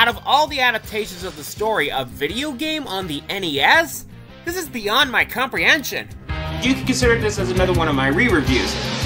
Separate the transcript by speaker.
Speaker 1: Out of all the adaptations of the story, a video game on the NES? This is beyond my comprehension. You can consider this as another one of my re-reviews.